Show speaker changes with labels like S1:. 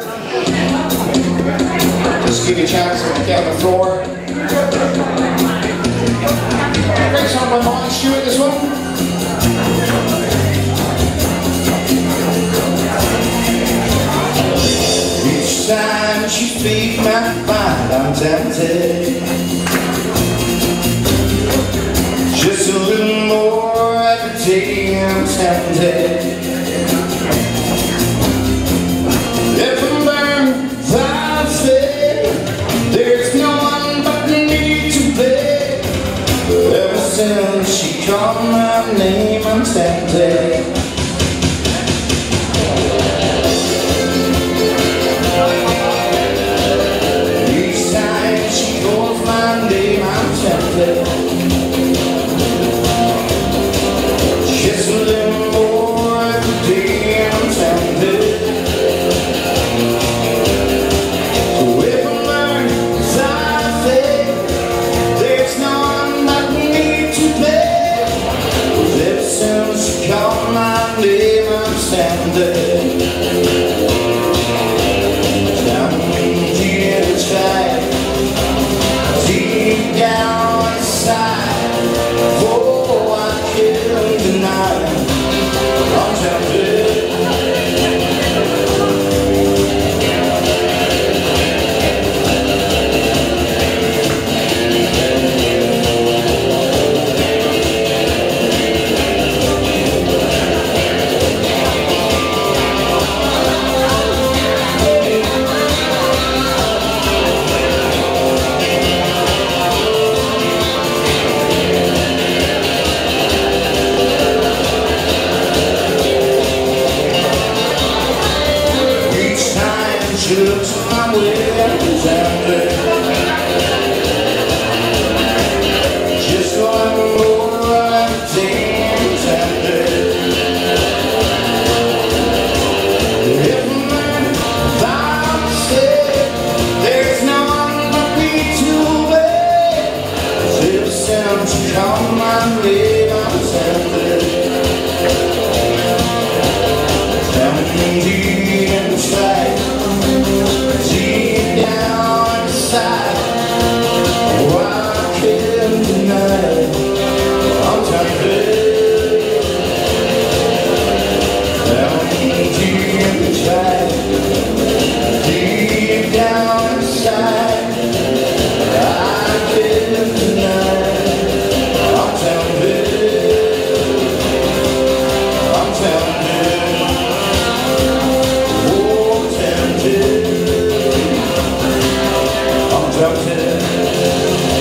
S1: Just give you a chance to get on the floor. Great song by Molly Stewart, this one. Each time she speaks my mind, I'm tempted. Just a little more every day, I'm tempted. If I'm burned, I'll stay. There's no one but me to play. Ever since she called my name, I'm tempted. Each time she calls my name, I'm tempted. Just a little more every day, I'm tempted. So if I learn, as I say, there's no one but me to play. 'Cause ever since she called my name, I'm tempted. Down deep inside, deep down inside, oh, I can't deny it. I'm tempted. She looks my way, I'm tempted. Just one more every day, I'm tempted. If I'm sick, there's no one but me to wait. 'Cause ever since she called my name, I'm tempted. Down deep inside, deep down inside, oh, I can't deny it. I'm tempted. Down deep inside, deep down inside, I can't deny it. I'm tempted. I'm tempted. Oh, tempted. I'm tempted.